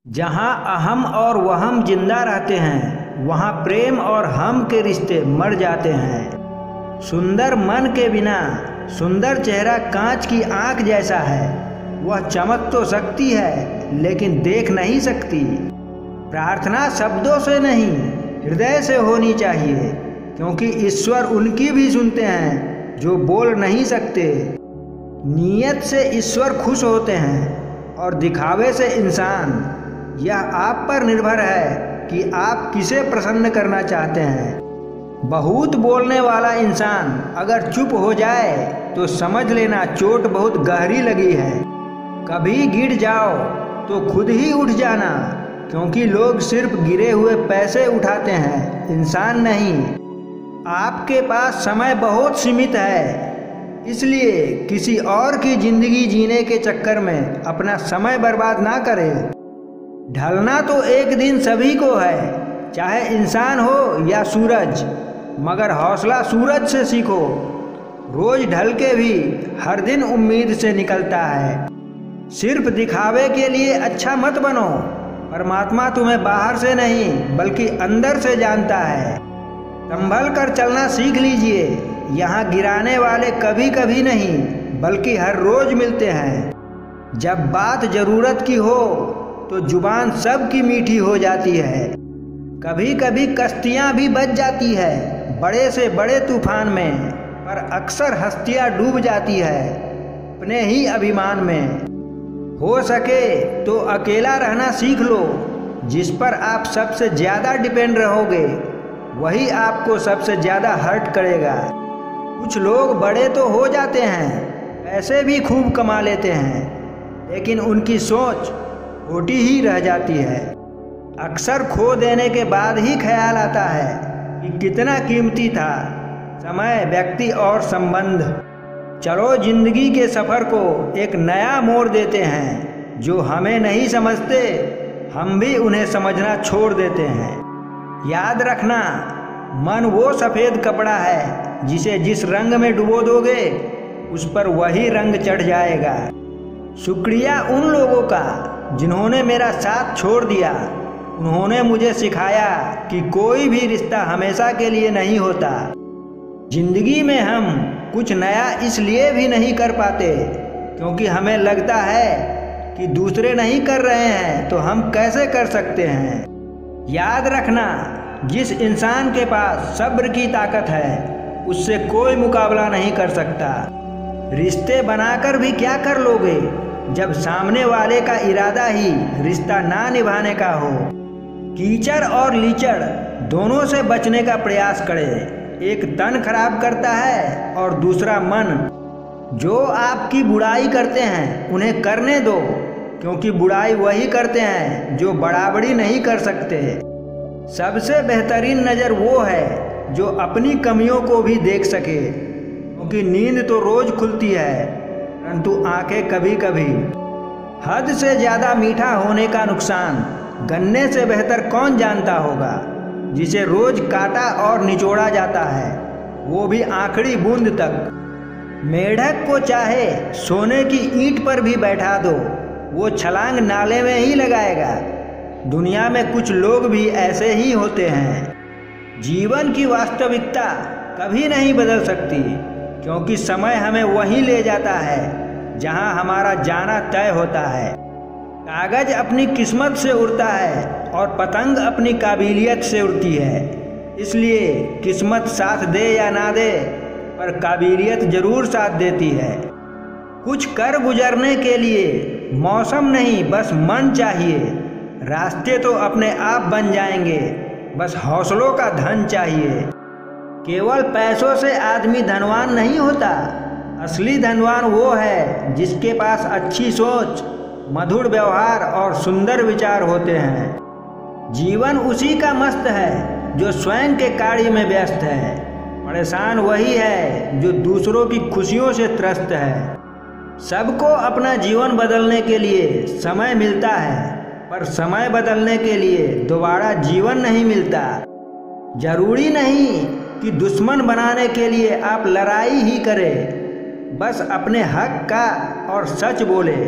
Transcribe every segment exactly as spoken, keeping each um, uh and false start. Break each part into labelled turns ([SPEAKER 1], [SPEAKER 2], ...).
[SPEAKER 1] जहाँ अहम और वहम जिंदा रहते हैं, वहाँ प्रेम और हम के रिश्ते मर जाते हैं। सुंदर मन के बिना सुंदर चेहरा कांच की आंख जैसा है। वह चमक तो सकती है लेकिन देख नहीं सकती। प्रार्थना शब्दों से नहीं, हृदय से होनी चाहिए, क्योंकि ईश्वर उनकी भी सुनते हैं जो बोल नहीं सकते। नीयत से ईश्वर खुश होते हैं और दिखावे से इंसान। यह आप पर निर्भर है कि आप किसे प्रसन्न करना चाहते हैं। बहुत बोलने वाला इंसान अगर चुप हो जाए तो समझ लेना चोट बहुत गहरी लगी है। कभी गिर जाओ तो खुद ही उठ जाना, क्योंकि लोग सिर्फ गिरे हुए पैसे उठाते हैं, इंसान नहीं। आपके पास समय बहुत सीमित है, इसलिए किसी और की जिंदगी जीने के चक्कर में अपना समय बर्बाद ना करें। ढलना तो एक दिन सभी को है, चाहे इंसान हो या सूरज, मगर हौसला सूरज से सीखो। रोज ढल के भी हर दिन उम्मीद से निकलता है। सिर्फ दिखावे के लिए अच्छा मत बनो। परमात्मा तुम्हें बाहर से नहीं बल्कि अंदर से जानता है। संभल कर चलना सीख लीजिए। यहाँ गिराने वाले कभी कभी नहीं बल्कि हर रोज मिलते हैं। जब बात जरूरत की हो तो जुबान सबकी मीठी हो जाती है। कभी कभी कश्तियाँ भी बच जाती है बड़े से बड़े तूफान में, पर अक्सर हस्तियाँ डूब जाती है अपने ही अभिमान में। हो सके तो अकेला रहना सीख लो। जिस पर आप सबसे ज़्यादा डिपेंड रहोगे वही आपको सबसे ज़्यादा हर्ट करेगा। कुछ लोग बड़े तो हो जाते हैं, पैसे भी खूब कमा लेते हैं, लेकिन उनकी सोच छोटी ही रह जाती है। अक्सर खो देने के बाद ही ख्याल आता है कि कितना कीमती था समय, व्यक्ति और संबंध। चलो जिंदगी के सफ़र को एक नया मोड़ देते हैं। जो हमें नहीं समझते हम भी उन्हें समझना छोड़ देते हैं। याद रखना, मन वो सफ़ेद कपड़ा है जिसे जिस रंग में डुबो दोगे उस पर वही रंग चढ़ जाएगा। शुक्रिया उन लोगों का जिन्होंने मेरा साथ छोड़ दिया। उन्होंने मुझे सिखाया कि कोई भी रिश्ता हमेशा के लिए नहीं होता। जिंदगी में हम कुछ नया इसलिए भी नहीं कर पाते क्योंकि हमें लगता है कि दूसरे नहीं कर रहे हैं तो हम कैसे कर सकते हैं। याद रखना, जिस इंसान के पास सब्र की ताकत है उससे कोई मुकाबला नहीं कर सकता। रिश्ते बनाकर भी क्या कर लोगे जब सामने वाले का इरादा ही रिश्ता ना निभाने का हो। कीचड़ और लीचड़ दोनों से बचने का प्रयास करें। एक तन खराब करता है और दूसरा मन। जो आपकी बुराई करते हैं उन्हें करने दो, क्योंकि बुराई वही करते हैं जो बराबरी नहीं कर सकते। सबसे बेहतरीन नज़र वो है जो अपनी कमियों को भी देख सके, क्योंकि नींद तो रोज खुलती है परंतु आंखें कभी कभी। हद से ज़्यादा मीठा होने का नुकसान गन्ने से बेहतर कौन जानता होगा, जिसे रोज काटा और निचोड़ा जाता है, वो भी आखिरी बूंद तक। मेढक को चाहे सोने की ईंट पर भी बैठा दो, वो छलांग नाले में ही लगाएगा। दुनिया में कुछ लोग भी ऐसे ही होते हैं। जीवन की वास्तविकता कभी नहीं बदल सकती, क्योंकि समय हमें वहीं ले जाता है जहां हमारा जाना तय होता है। कागज अपनी किस्मत से उड़ता है और पतंग अपनी काबिलियत से उड़ती है। इसलिए किस्मत साथ दे या ना दे, पर काबिलियत जरूर साथ देती है। कुछ कर गुजरने के लिए मौसम नहीं बस मन चाहिए। रास्ते तो अपने आप बन जाएंगे, बस हौसलों का धन चाहिए। केवल पैसों से आदमी धनवान नहीं होता। असली धनवान वो है जिसके पास अच्छी सोच, मधुर व्यवहार और सुंदर विचार होते हैं। जीवन उसी का मस्त है जो स्वयं के कार्य में व्यस्त है। परेशान वही है जो दूसरों की खुशियों से त्रस्त है। सबको अपना जीवन बदलने के लिए समय मिलता है, पर समय बदलने के लिए दोबारा जीवन नहीं मिलता। जरूरी नहीं कि दुश्मन बनाने के लिए आप लड़ाई ही करें, बस अपने हक का और सच बोले।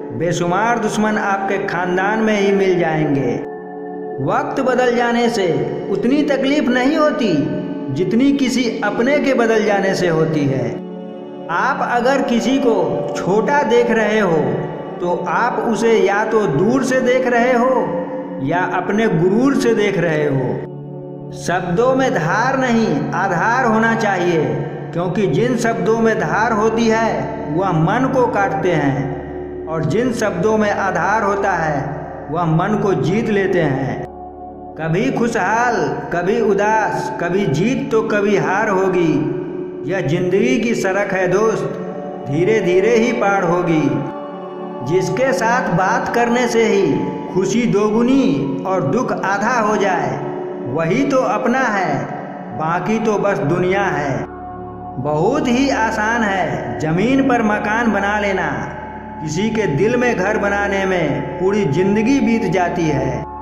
[SPEAKER 1] बेशुमार दुश्मन आपके खानदान में ही मिल जाएंगे। वक्त बदल जाने से उतनी तकलीफ नहीं होती जितनी किसी अपने के बदल जाने से होती है। आप अगर किसी को छोटा देख रहे हो तो आप उसे या तो दूर से देख रहे हो या अपने गुरूर से देख रहे हो। शब्दों में धार नहीं आधार होना चाहिए, क्योंकि जिन शब्दों में धार होती है वह मन को काटते हैं और जिन शब्दों में आधार होता है वह मन को जीत लेते हैं। कभी खुशहाल कभी उदास, कभी जीत तो कभी हार होगी। यह जिंदगी की सड़क है दोस्त, धीरे धीरे ही पार होगी। जिसके साथ बात करने से ही खुशी दोगुनी और दुख आधा हो जाए वही तो अपना है, बाकी तो बस दुनिया है। बहुत ही आसान है जमीन पर मकान बना लेना, किसी के दिल में घर बनाने में पूरी जिंदगी बीत जाती है।